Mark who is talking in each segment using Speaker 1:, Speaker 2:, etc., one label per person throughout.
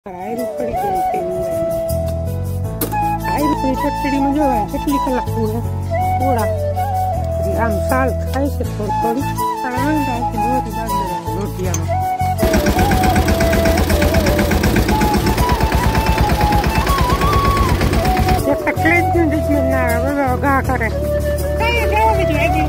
Speaker 1: આયરું પડી જાય કે આયરું પડી ચટડીમાં જોવાય કેટલી કલાક પૂરે થોડા એટલે આમ સાલ થાય છે થોડી થોડી પણ દોરી બાંધી રોટિયામાં તકલીફ નથી ના બધા ઘા કરે કઈ જવા બીજું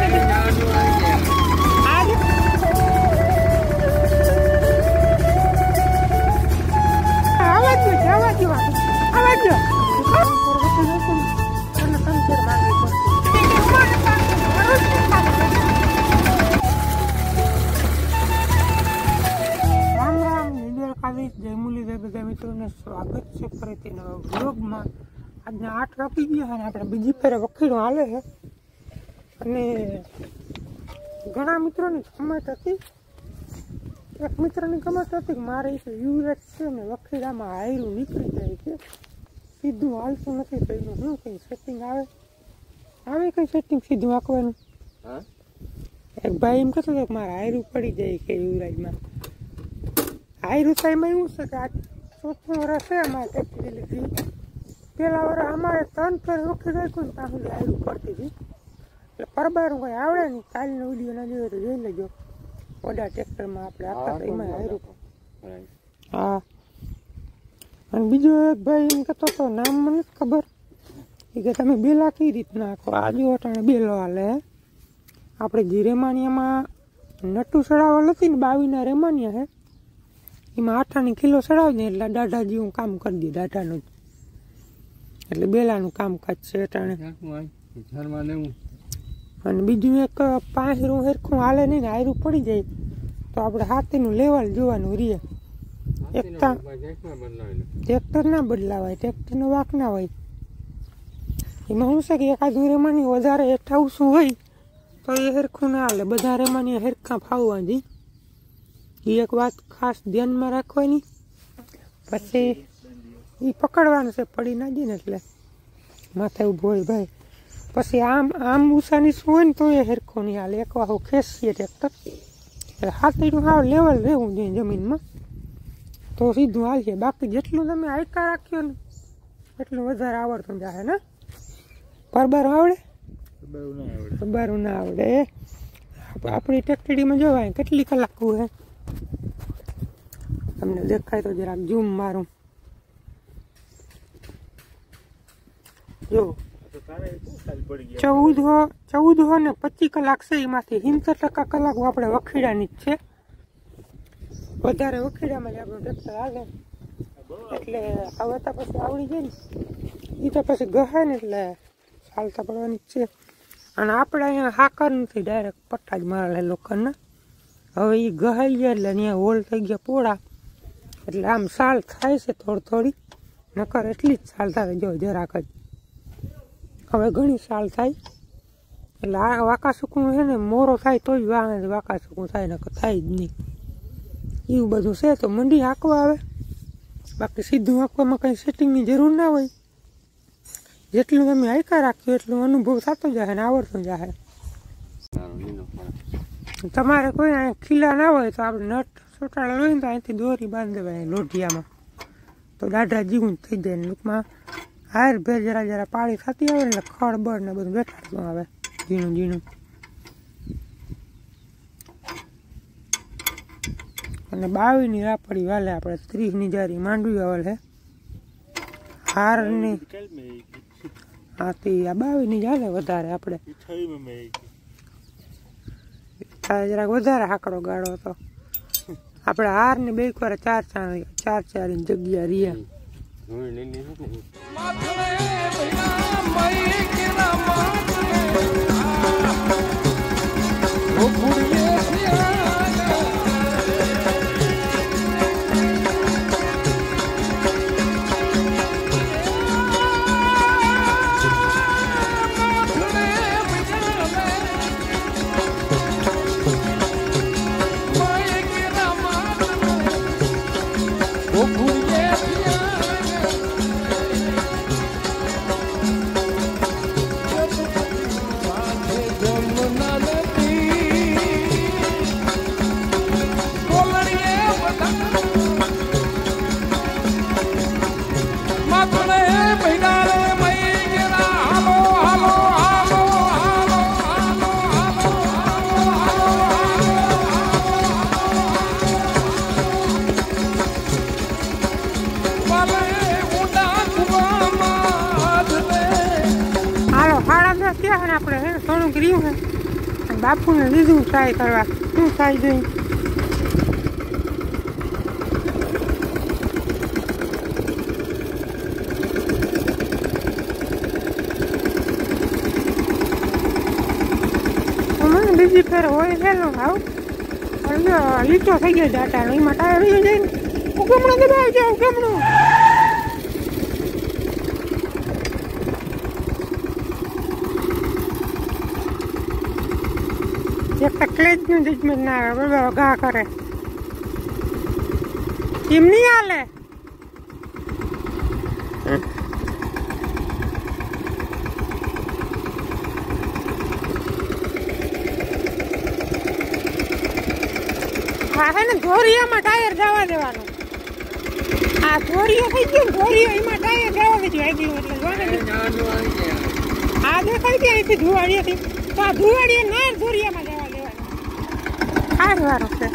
Speaker 1: મિત્રોને સ્વાગત છે ફરીથી નવા વ્લોગમાં. આજના 8 વાગી ગયા અને આપણે બીજી ફેરે વખીડો હાલે છે અને ઘણા મિત્રોની કમેન્ટ હતી. એક મિત્રની કમેન્ટ હતી કે મારે યુવરાજ છે ને વખીડામાં આયરું નીકળી જાય છે, સીધું હાલતું નથી, તો એનું શું કંઈ સેટિંગ આવે કંઈ સેટિંગ સીધું આંકવાનું? એક ભાઈ એમ કહેતો હતો કે મારે આયરું પડી જાય કે યુવરાજમાં. આયરું તો એમાં એવું છે કે આ 4થું વર્ષ છે અમારે ટેક્સી લીધી. પેલા વર્ષ અમારે 3 ફેર વખી ગઈ ને ત્યાં સુધી આયરું પડતી હતી. એટલે પરબારું કંઈ આવડે નહીં. કાલનો વિડીયો ના જોયો તો જોઈ લેજો. ઓડા ટ્રેક્ટરમાં આપણે આપતા એમાં આયરું. હા, અને બીજો એક ભાઈ એમ કહેતો હતો, નામ મને નથી ખબર, એ કે તમે બેલા કઈ રીતના નાખો? આજુ અટાણે બેલો હાલે. આપણે જે રેમાનિયામાં નટુ સડાવલ હતી ને 22ના રેમાનિયા છે, એમાં 8 કિલો સડાવી દે એટલે દાઢા જેવું કામ કરી દે, દાઢાનું જ. એટલે બેલાનું કામકાજ છે અટાણે. અને બીજું એક પાંચરું હેરખું હાલે નહીં ને આયરું પડી જાય તો આપણે હાથીનું લેવલ જોવાનું રીએ. એકતા ટ્રેક્ટર ના બદલાવાય, ટ્રેક્ટરનો વાંક ના હોય. એમાં શું છે કે એકાદ રેમાની વધારે હેઠા શું હોય તો એ હેરખું ના હાલે. બધા રેમાની હેરખા ફાવવાની એ એક વાત ખાસ ધ્યાનમાં રાખવાની. પછી એ પકડવાનું છે, પડી ના જાય ને એટલે માથે ઊભો હોય ભાઈ. પછી આમ ઉષાની શું હોય ને તો એ હેરખો નહીં હાલે. એક વાહુ ખેંચીએ ટ્રેક્ટર એટલે હાથીનું હાવ લેવલ રહેવું જોઈએ જમીનમાં તો સીધું હાલશે. બાકી જેટલું તમે આયકા રાખ્યો ને એટલું વધારે આવડતું જાય ને. પરબારું આવડે? પરબારું ના આવડે. આપણી ટેક્ટડીમાં જોવાય કેટલી કલાક હોય તમને દેખાય તો જરાક ઝૂમ મારું. જો 14 ને 25 કલાક છે, એમાંથી 70% કલાક આપણે વખીડાની જ છે. વધારે વખીડામાં જ આપણું ટ્રેક્ટર હાલે એટલે હવે તો પછી આવડી જાય ને એ તો પછી ગહાય ને એટલે ચાલતા પડવાની જ છે. અને આપણે અહીંયા હાકર નથી, ડાયરેક્ટ પટ્ટા જ મારેલા લોકોને. હવે એ ગહાઈ ગયા એટલે અહીંયા હોલ થઈ ગયા પોળા એટલે આમ સાલ થાય છે થોડી નકર એટલી જ સાલ થાય. જો જરાક જ હવે ઘણી સાલ થાય એટલે આ વાંકા સૂકું છે ને મોરો થાય તો જ વાંકા સૂકું થાય, નકર થાય જ નહીં. એવું બધું છે તો મંડી હાંકવા આવે. બાકી સીધું હાંકવામાં કંઈ સેટિંગની જરૂર ના હોય. જેટલું તમે હાંકા રાખ્યું એટલું અનુભવ થતો જાય ને આવડતું જાય. તમારે કોઈ અહીં ખીલા ના હોય તો આપણે નટ સોટાળા હોય ને તો અહીંથી દોરી બાંધી દેવાય લોઢિયામાં તો દાઢા જીવું થઈ જાય. ટૂંકમાં હાર ભેર જરા પાળી થતી આવે ને એટલે ખડ બળ ને બધું બેઠાડતું આવે ઝીણું. અને 22ની રાપડી વાલે આપણે 30ની જારી માંડવી વાવલ છે હારની. હાથી આ 22ની જ હાલે વધારે. આપણે જરાક વધારે હાકડો ગાળો હતો. આપણે હાર ને 2 વાર 4 ની જગ્યા રહ્યા. પણ આપણે હે થોડુંક રહ્યું હે બાપુને લીધું ટ્રાય કરવા શું થાય જોઈ બીજી ફેર હોય પેલો આવ લીટો થઈ ગયો ડાટાનો એમાં ટાયર રહી જાય ને ઉગમણો દબાવી જાય ઉગમણો એક ક્લેજનું જજમેન્ટ ના આવે બરાબર ઘા કરે એમ નહીં હાલે હા હે ને ધોરિયામાં ટાયર જવા દેવાનું આ ધોરિયો થઈ ગયો ધોરિયો એમાં ટાયર જવા દેજો આગળ એટલે આ દેખાય છે અહીંથી ધુવાડીએથી તો આ ધુવાડીએ ના ધોરિયામાં જવા દેવાનું આ વારો છે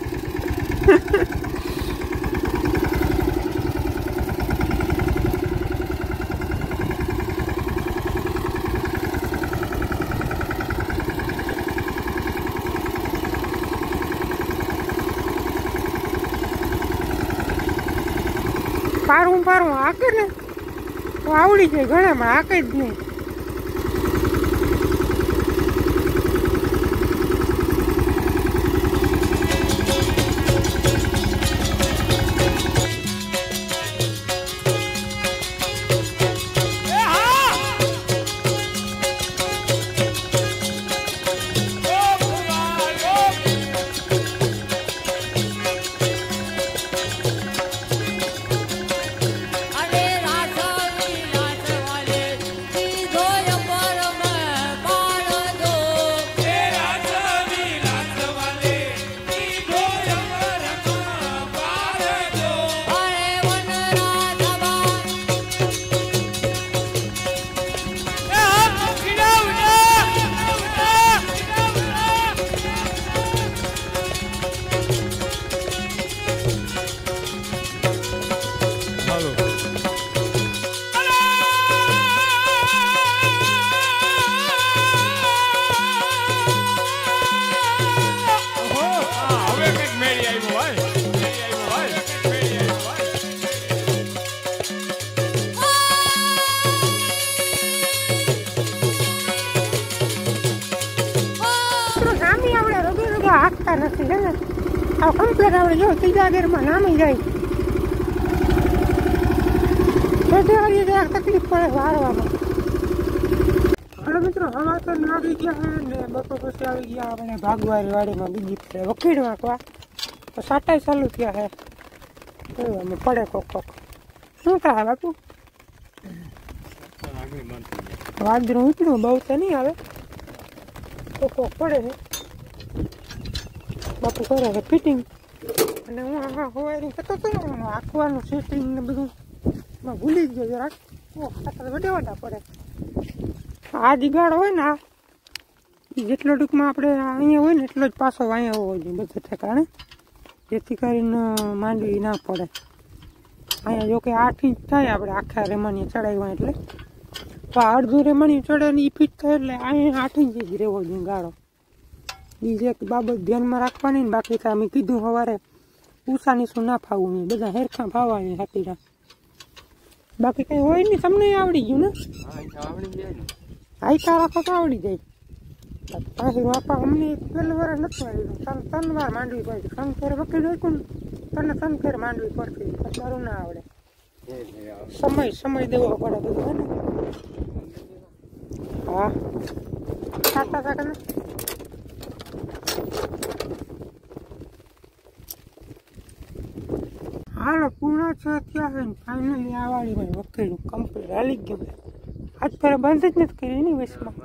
Speaker 1: પારું હાકે ને તો આવડી જાય ઘણામાં હાકે જ નહીં હાંકતા નથી હે ને આ કમ્પ્લેટ આપણે જો ત્રીજા ગેરમાં નામી જાય તકલીફ પડે વારવામાં હાલો મિત્રો હવા તો આવી ગયા હે ને બપોર પછી આવી ગયા આપણે ભાગવારી વાડીમાં બીજી ફેર વકીડ વાંકવા તો સાટાઈ ચાલુ થયા હે અમે પડે કોક શું થાય બાપુ વાદળું ઉતર્યું બહુ તો નહીં આવે કોક પડે છે બાપુ કરે છે ફિટિંગ અને હું હોવાયરિંગ કરતો હતો ને આખવાનું સેટિંગ ને બધું ભૂલી જ ગયો જરાક વડા પડે આ દિગાડો હોય ને જેટલો ટૂંકમાં આપણે અહીંયા હોય ને એટલો જ પાછો અહીંયા હોવો જોઈએ બધે ઠેકાણે જેથી કરીને માંડવી ના પડે અહીંયા જો કે 8 ઇંચ થાય આપણે આખા રેમાણીએ ચડાવ્યા એટલે તો અડધું રેમાણી ચડે ને એ ફિટ થાય એટલે અહીંયા 8 ઇંચ જ રહેવો જોઈએ ગાળો બીજી એક બાબત ધ્યાનમાં રાખવાની ને બાકી તો અમે કીધું સવારે ઉષાની શું ના ફાવવું નહીં બધા હેરખા ફાવવાની હાથીડા બાકી કઈ હોય નહીં તમને આવડી ગયું ને આઈતા રાખો તો આવડી જાય પાછી બાપા અમને પહેલું વાર નથી આવ્યું 3 વાર માંડવી પડી 3 ફેર વકીલ હોય ને 3 ફેર માંડવી પડતી મારું ના આવડે સમય દેવો પડે બધું હે ને હા સાતા સાકા ને હાલો પૂર્ણ છે ત્યાં ને ફાઇનલી આ વાડીમાં વકીલું કમ્પ્લીટ હાલી ગયું આજ પહેલાં બંધ જ નથી કરી એની વેસમાં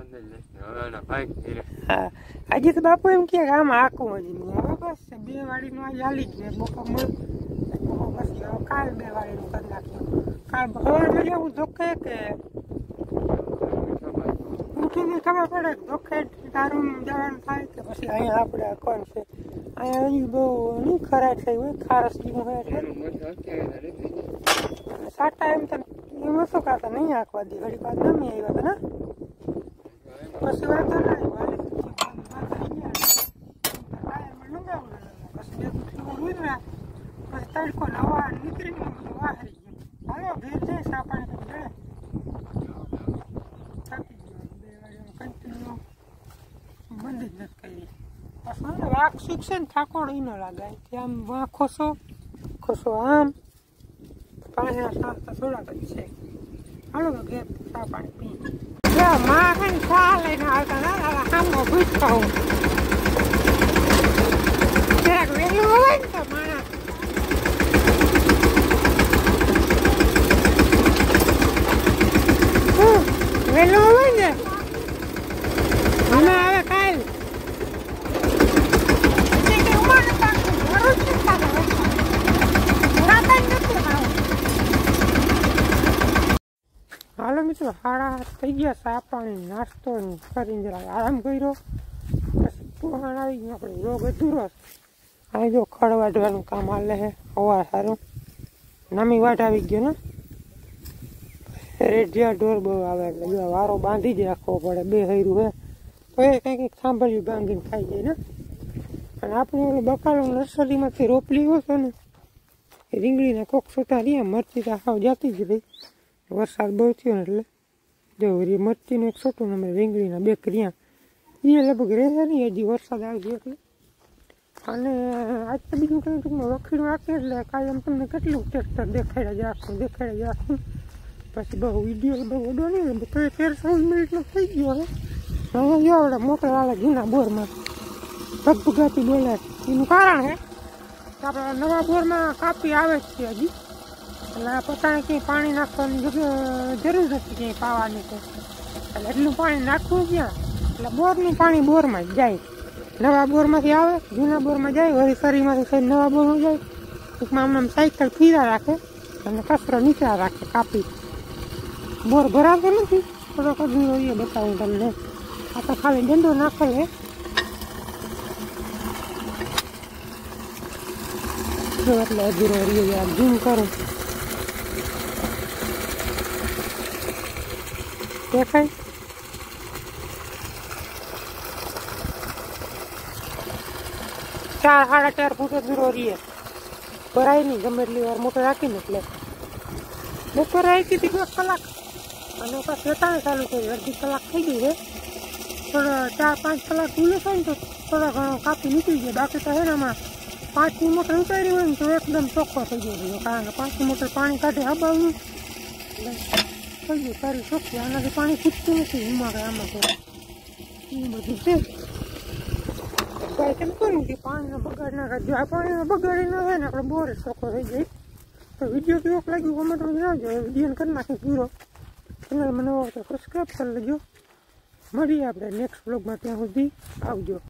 Speaker 1: હા આજે તો બાપુ એમ કે આમ આખું હજી નહીં હવે બસ 2 વાડીનું આજે હાલી જ ને બપોર બસ કાલ 2 વાડીનું કરી નાખ્યું કાલ સવારમાં જવું ધોકે કે ઉઠીને ખબર પડે ધોકે તારું જવાનું થાય કે પછી અહીંયા આપણે કોણ છે અહીંયા હજી બહુ નહીં ખરાબ થઈ હોય ખારસ જેવું હોય એટલે સાટા એમ તો એમાં શું કાતા નહીં આંખવા દે ઘડી વાત ગમી આવ્યા હતા ને પછી વાંધો નહીં વાલી પછી તડકો નવા નીકળીને વાહરી ગયો હાલો ઘેર જઈ સા પાણી જડે થાકી ગયો 2 વાગે કન્ટિન્યુ બંધ જ નથી કરી પછી વાઘ શીખશે ને થાકોડ ઈ ન લાગાય આમ વાં ખોસો આમ પાણીના સાસ તો થોડાક જ છે હાલો ઘેર સા પાણી પી માં છે ને ચા લઈને આવતા ના આમનો ભૂસતા હું જરાક વહેલું હોય ને તો માણસ વહેલું હોય ને અમે આવે કાલ હાલો મિત્રો 7:30 થઈ ગયા ચા પાણી નાસ્તો કરીને જરા આરામ કર્યો પછી પોહાણ આવી ગયું આપણે રોગ અધૂરો આ જો ખડ વાઢવાનું કામ હાલે છે હવા સારું નામી વાટ આવી ગયો ને રેડિયા ઢોર બહુ આવે એટલે જો વારો બાંધી જ રાખવો પડે બે હૈરું હે તો એ કંઈક સાંભળ્યું બાંધીને ખાઈ જાય ને અને આપણે ઓલું બકાલો નર્સરીમાંથી રોપલી હોય છે ને એ રીંગણીના કોક છોટા રહ્યા મરચી તો હાવ જાતી જ રહી વરસાદ બહુ થયો ને એટલે જો મરચીનું એક છોટું ને અમે રીંગણીના બે કર્યા એ લગભગ રહેશે નહીં હજી વરસાદ આવી એટલે અને આજ તો બીજું કંઈ ટૂંકમાં વખીડું રાખે એટલે કાયમ તમને કેટલું ટ્રેક્ટર દેખાડ્યા જ રાખું પછી બહુ વિડીયો બહુ ઓડો નહીં ને તો 13 મિનિટનો થઈ ગયો હવે જો આપણે મોટર વાળા જૂના બોરમાં ભગભગાતી બોલે એનું કારણ છે કે આપણે નવા બોરમાં કાપી આવે જ છે હજી એટલે પોતાને ક્યાંય પાણી નાખવાની જરૂર નથી ક્યાંય પાવાની તો એટલે એટલું પાણી નાખવું ક્યાં એટલે બોરનું પાણી બોરમાં જ જાય નવા બોરમાંથી આવે જૂના બોરમાં જાય વળી શરીરમાંથી નવા બોરમાં જાય ટૂંકમાં આમ સાયકલ ફીરા રાખે અને કચરો નીચા રાખે કાપી બોર ભરાતો નથી થોડોક અધૂરો એ બતાવું તમને આ તો ખાલી ડંડો નાખેલ હે જો એટલે અધૂરો રહ્યો ઝૂમ કરું દેખાય 4-4.5 ફૂટ અધૂરો રહીએ ભરાય નહીં ગમે એટલી વાર મોટર રાખીને એટલે બપોરે આવી હતી 2 કલાક અને પાછી અત્યારે ચાલુ થઈ અડધી કલાક થઈ ગઈ છે થોડો 4-5 કલાક ભૂલે થાય ને તો થોડા ઘણો કાપી નીકળી જાય બાકી તો એનામાં 5ની મોટર ઉતારી હોય ને તો એકદમ ચોખ્ખો થઈ ગયો કારણ કે 5ની મોટર પાણી કાઢે હબાવનું એટલે થઈ ગયું સારી ચોખ્ખી આનાથી પાણી ખૂટતું નથી એમાં કંઈ આમાં તો એ બધું છે કેમ કરું કે પાણીનો બગાડ ના કરજો આ પાણીનો બગાડી ના થાય ને આપણે બોર જ ચોખ્ખો થઈ જાય તો વિડીયો કેવો લાગ્યો કોમેન્ટમાં જણાવજો વિડીયો કરી નાખી પૂરો ચેનલ મને સબસ્ક્રાઈબ કરી લેજો મળીએ આપણે નેક્સ્ટ વ્લોગમાં ત્યાં સુધી આવજો